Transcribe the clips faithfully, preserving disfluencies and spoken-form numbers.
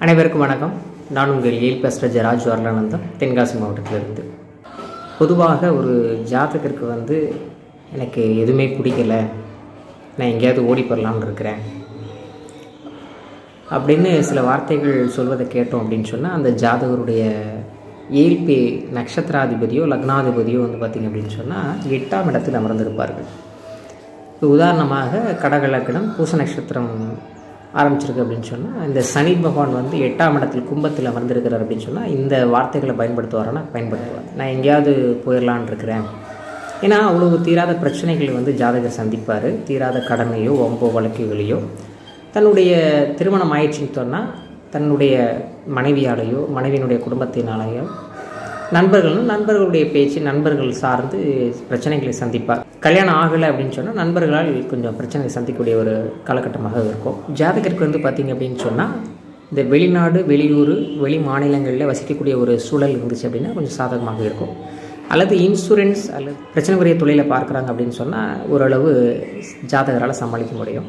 அனைவருக்கும் வணக்கம். நான் உங்கள் ஏல் பேசுகிற ஜராஜ் வரலானந்தம், தென்காசி மாவட்டத்திலிருந்து. பொதுவாக ஒரு ஜாதகருக்கு வந்து எனக்கு எதுவுமே பிடிக்கலை, நான் எங்கேயாவது ஓடி போடலான்னு இருக்கிறேன் அப்படின்னு சில வார்த்தைகள் சொல்வதை கேட்டோம் அப்படின்னு சொன்னால், அந்த ஜாதகருடைய ஏல்பி நட்சத்திராதிபதியோ லக்னாதிபதியோ வந்து பார்த்திங்க அப்படின்னு சொன்னால் எட்டாம் இடத்தில் அமர்ந்திருப்பார்கள். உதாரணமாக கடக லக்னம் பூச நட்சத்திரம் ஆரம்பிச்சிருக்கு அப்படின்னு சொன்னால், இந்த சனி பகவான் வந்து எட்டாம் இடத்தில் கும்பத்தில் அமர்ந்திருக்கிறார் அப்படின்னு சொன்னால் இந்த வார்த்தைகளை பயன்படுத்துவாரன்னா பயன்படுத்துவார். நான் எங்கேயாவது போயிடலான் இருக்கிறேன். ஏன்னா அவ்வளவு தீராத பிரச்சனைகள் வந்து ஜாதகர் சந்திப்பார். தீராத கடனையோ வம்போ வழக்குகளையோ, தன்னுடைய திருமணம் ஆயிடுச்சுன்னு சொன்னால் தன்னுடைய மனைவியாலேயோ மனைவியினுடைய குடும்பத்தினாலேயோ, நண்பர்களும் நண்பர்களுடைய பேச்சு நண்பர்கள் சார்ந்து பிரச்சனைகளை சந்திப்பார். கல்யாணம் ஆகலை அப்படின்னு சொன்னால் நண்பர்களால் கொஞ்சம் பிரச்சனைகளை சந்திக்கக்கூடிய ஒரு காலகட்டமாக இருக்கும். ஜாதகருக்கு வந்து பார்த்திங்க அப்படின்னு சொன்னால் இந்த வெளிநாடு வெளியூர் வெளி மாநிலங்களில் வசிக்கக்கூடிய ஒரு சூழல் இருந்துச்சு அப்படின்னா கொஞ்சம் சாதகமாக இருக்கும். அல்லது இன்சூரன்ஸ் அல்லது பிரச்சனைக்குரிய தொழிலை பார்க்குறாங்க அப்படின்னு சொன்னால் ஓரளவு ஜாதகரால் சமாளிக்க முடியும்.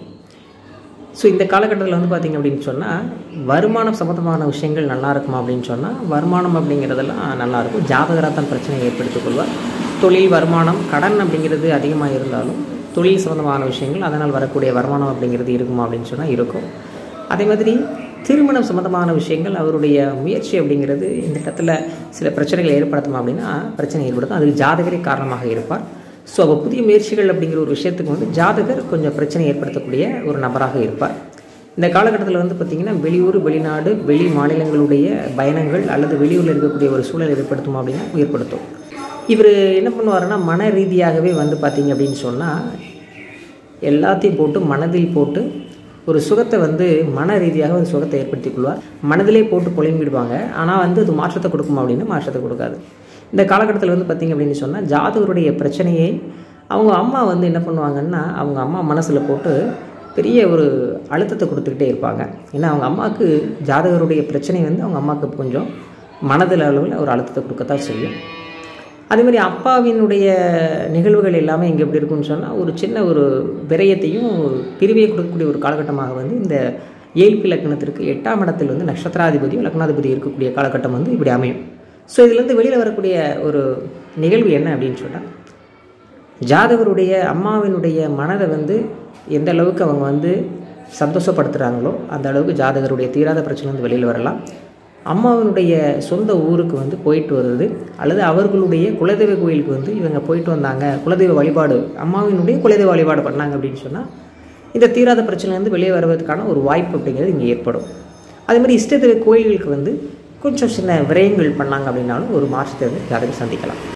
ஸோ இந்த காலகட்டத்தில் வந்து பார்த்திங்க அப்படின்னு சொன்னால் வருமானம் சம்மந்தமான விஷயங்கள் நல்லா இருக்குமா அப்படின்னு சொன்னால் வருமானம் அப்படிங்கிறதெல்லாம் நல்லாயிருக்கும். ஜாதகராக தான் பிரச்சனையை ஏற்படுத்திக் கொள்வார். தொழில் வருமானம் கடன் அப்படிங்கிறது அதிகமாக இருந்தாலும் தொழில் சம்மந்தமான விஷயங்கள் அதனால் வரக்கூடிய வருமானம் அப்படிங்கிறது இருக்குமா அப்படின்னு சொன்னால் இருக்கும். அதே மாதிரி திருமணம் சம்மந்தமான விஷயங்கள் அவருடைய முயற்சி அப்படிங்கிறது இந்த இடத்துல சில பிரச்சனைகளை ஏற்படுத்துமா அப்படின்னா பிரச்சனை ஏற்படுத்தும். அதுக்கு ஜாதகரே காரணமாக இருப்பார். ஸோ அப்போ புதிய முயற்சிகள் அப்படிங்கிற ஒரு விஷயத்துக்கு வந்து ஜாதகர் கொஞ்சம் பிரச்சனை ஏற்படுத்தக்கூடிய ஒரு நபராக இருப்பார். இந்த காலகட்டத்தில் வந்து பார்த்திங்கன்னா வெளியூர் வெளிநாடு வெளி மாநிலங்களுடைய பயணங்கள் அல்லது வெளியூரில் இருக்கக்கூடிய ஒரு சூழல் ஏற்படுத்துமா அப்படின்னா ஏற்படுத்தும். இவர் என்ன பண்ணுவாருன்னா மன ரீதியாகவே வந்து பார்த்திங்க அப்படின்னு சொன்னால் எல்லாத்தையும் போட்டு மனதில் போட்டு ஒரு சுகத்தை வந்து மன ரீதியாக ஒரு சுகத்தை ஏற்படுத்தி கொள்வார். மனதிலே போட்டு புலம்பிடுவாங்க. ஆனால் வந்து அது மாற்றத்தை கொடுக்குமா அப்படின்னா மாற்றத்தை கொடுக்காது. இந்த காலகட்டத்தில் வந்து பார்த்திங்க அப்படின்னு சொன்னால் ஜாதகருடைய பிரச்சனையை அவங்க அம்மா வந்து என்ன பண்ணுவாங்கன்னா அவங்க அம்மா மனசில் போட்டு பெரிய ஒரு அழுத்தத்தை கொடுத்துக்கிட்டே இருப்பாங்க. ஏன்னா அவங்க அம்மாவுக்கு ஜாதகருடைய பிரச்சனை வந்து அவங்க அம்மாவுக்கு கொஞ்சம் மனதில் அளவில் ஒரு அழுத்தத்தை கொடுக்கத்தான் செய்யும். அதேமாதிரி அப்பாவினுடைய நிகழ்வுகள் எல்லாமே இங்கே எப்படி இருக்குன்னு சொன்னால் ஒரு சின்ன ஒரு விரயத்தையும் பிரிவையை கொடுக்கக்கூடிய ஒரு காலகட்டமாக வந்து இந்த ஏல்பி லக்னத்திற்கு எட்டாம் இடத்தில் வந்து நட்சத்திராதிபதியும் லக்னாதிபதி இருக்கக்கூடிய காலகட்டம் வந்து இப்படி அமையும். ஸோ இதுலேருந்து வெளியில் வரக்கூடிய ஒரு நிகழ்வு என்ன அப்படின்னு சொன்னால், ஜாதகருடைய அம்மாவினுடைய மனதை வந்து எந்த அளவுக்கு அவங்க வந்து சந்தோஷப்படுத்துகிறாங்களோ அந்த அளவுக்கு ஜாதகருடைய தீராத பிரச்சனை வந்து வெளியில் வரலாம். அம்மாவினுடைய சொந்த ஊருக்கு வந்து போயிட்டு வருது அல்லது அவர்களுடைய குலதெய்வ கோயிலுக்கு வந்து இவங்க போயிட்டு வந்தாங்க, குலதெய்வ வழிபாடு அம்மாவினுடைய குலதெய்வ வழிபாடு பண்ணாங்க அப்படின்னு சொன்னால் இந்த தீராத பிரச்சனை வந்து வெளியே வருவதற்கான ஒரு வாய்ப்பு அப்படிங்கிறது இங்கே ஏற்படும். அதேமாதிரி இஷ்டதெய்வ கோயில்களுக்கு வந்து கொஞ்சம் சின்ன விரயங்கள் பண்ணாங்க அப்படின்னாலும் ஒரு மாற்றத்தை வந்து ஜாதகம் சந்திக்கலாம்.